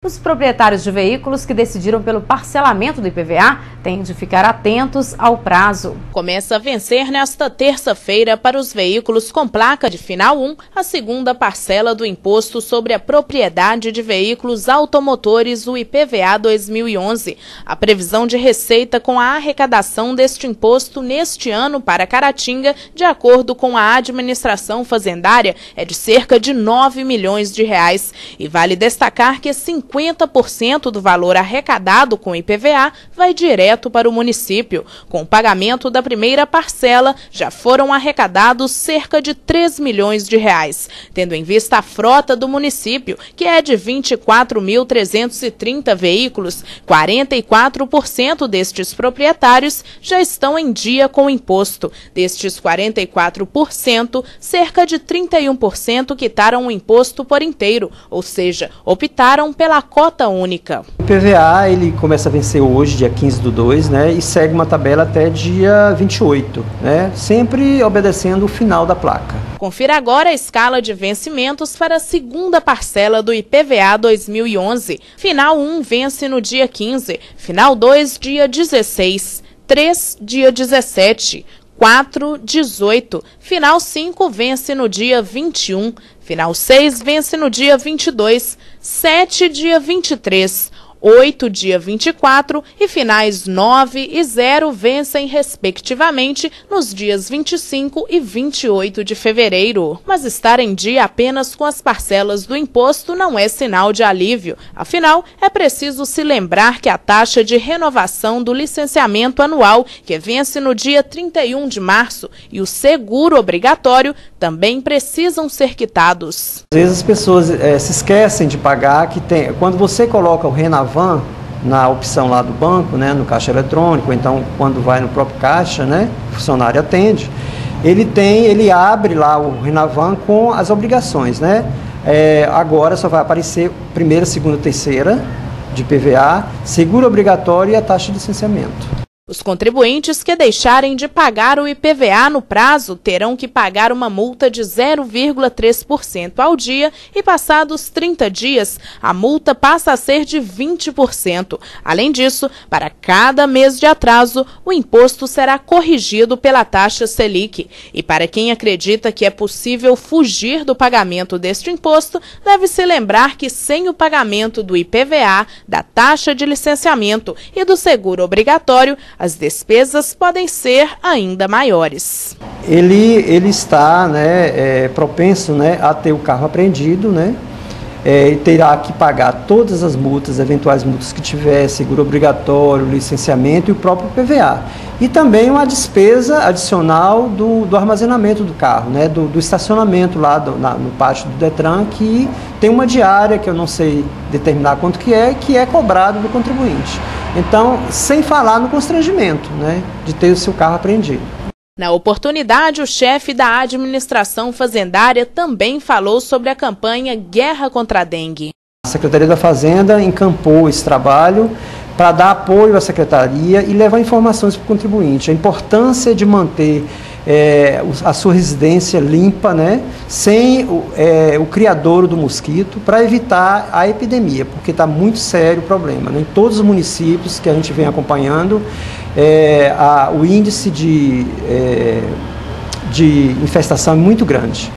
Os proprietários de veículos que decidiram pelo parcelamento do IPVA têm de ficar atentos ao prazo. Começa a vencer nesta terça-feira para os veículos com placa de final 1 a segunda parcela do Imposto sobre a Propriedade de Veículos Automotores, o IPVA 2011. A previsão de receita com a arrecadação deste imposto neste ano para Caratinga, de acordo com a administração fazendária, é de cerca de 9 milhões de reais. E vale destacar que 50% do valor arrecadado com IPVA vai direto para o município. Com o pagamento da primeira parcela, já foram arrecadados cerca de 3 milhões de reais. Tendo em vista a frota do município, que é de 24.330 veículos, 44% destes proprietários já estão em dia com o imposto. Destes 44%, cerca de 31% quitaram o imposto por inteiro, ou seja, optaram pela cota única. O IPVA ele começa a vencer hoje, dia 15/2, né, e segue uma tabela até dia 28, né, sempre obedecendo o final da placa. Confira agora a escala de vencimentos para a segunda parcela do IPVA 2011. Final 1 vence no dia 15, final 2 dia 16, 3 dia 17, 4, 18, final 5 vence no dia 21, final 6 vence no dia 22, 7 dia 23, 8 dia 24 e finais 9 e 0 vencem respectivamente nos dias 25 e 28 de fevereiro. Mas estar em dia apenas com as parcelas do imposto não é sinal de alívio. Afinal, é preciso se lembrar que a taxa de renovação do licenciamento anual, que vence no dia 31 de março, e o seguro obrigatório também precisam ser quitados. Às vezes as pessoas se esquecem de pagar, quando você coloca o Renavan na opção lá do banco, né, no caixa eletrônico, então quando vai no próprio caixa, né, o funcionário atende, ele abre lá o Renavan com as obrigações, né, agora só vai aparecer primeira, segunda, terceira de IPVA, seguro obrigatório e a taxa de licenciamento. Os contribuintes que deixarem de pagar o IPVA no prazo terão que pagar uma multa de 0,3% ao dia e, passados 30 dias, a multa passa a ser de 20%. Além disso, para cada mês de atraso, o imposto será corrigido pela taxa Selic. E para quem acredita que é possível fugir do pagamento deste imposto, deve-se lembrar que sem o pagamento do IPVA, da taxa de licenciamento e do seguro obrigatório, as despesas podem ser ainda maiores. Ele está, né, propenso, né, a ter o carro apreendido, né, e terá que pagar todas as multas, eventuais multas que tiver, seguro obrigatório, licenciamento e o próprio IPVA. E também uma despesa adicional do armazenamento do carro, né, do estacionamento lá no pátio do Detran, que tem uma diária, que eu não sei determinar quanto que é cobrado do contribuinte. Então, sem falar no constrangimento, né, de ter o seu carro apreendido. Na oportunidade, o chefe da administração fazendária também falou sobre a campanha Guerra contra a Dengue. A Secretaria da Fazenda encampou esse trabalho para dar apoio à Secretaria e levar informações para o contribuinte. A importância de manter a sua residência limpa, né, sem o criadouro do mosquito, para evitar a epidemia, porque está muito sério o problema, né? Em todos os municípios que a gente vem acompanhando, o índice de infestação é muito grande.